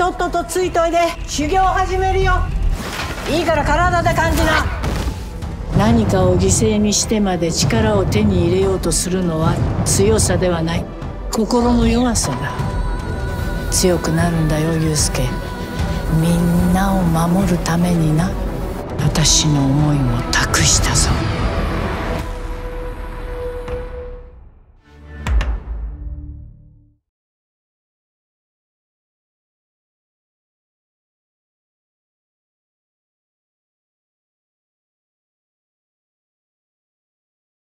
とっととついといで修行を始めるよ。いいから体で感じな。何かを犠牲にしてまで力を手に入れようとするのは強さではない、心の弱さだ。強くなるんだよ祐介。みんなを守るためにな。私の思いも託したぞ。